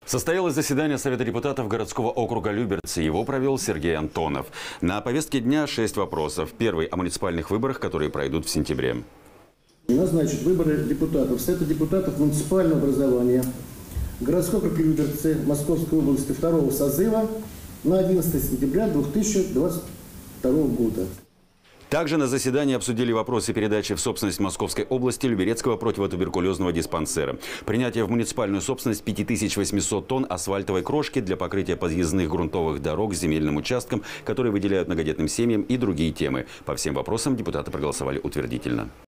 Состоялось заседание Совета депутатов городского округа Люберцы. Его провел Сергей Антонов. На повестке дня 6 вопросов. Первый – о муниципальных выборах, которые пройдут в сентябре. Назначить выборы депутатов. Совета депутатов муниципального образования городской округ Люберцы Московской области 2-го созыва на 11 сентября 2022 года. Также на заседании обсудили вопросы передачи в собственность Московской области Люберецкого противотуберкулезного диспансера. Принятие в муниципальную собственность 5800 тонн асфальтовой крошки для покрытия подъездных грунтовых дорог с земельным участком, которые выделяют многодетным семьям, и другие темы. По всем вопросам депутаты проголосовали утвердительно.